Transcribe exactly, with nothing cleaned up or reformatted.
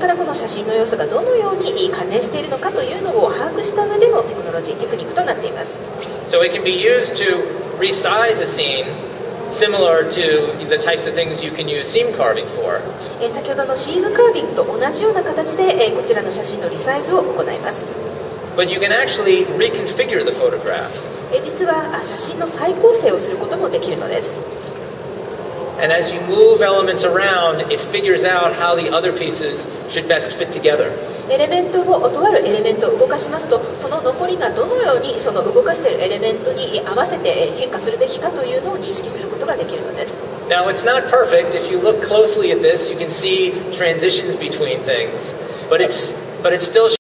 からこの写真の要素がどのように関連しているのかというのを把握した上でのテクノロジーテクニックとなっています。 So it can be used to resize a scene similar to the types of things you can use seam carving for. えー、先ほどのシームカービングと同じような形で、えー、こちらの写真のリサイズを行います。 But you can actually reconfigure the photograph. えー、実は写真の再構成をすることもできるのです。 And as you move elements around, it figures out how the other pieces should best fit together. エレメントをとあるエレメントを動かしますと、その残りがどのようにその動かしているエレメントに合わせて変化するべきかというのを認識することができるのです。 Now it's not perfect. If you look closely at this, you can see transitions between things, but it's but it's still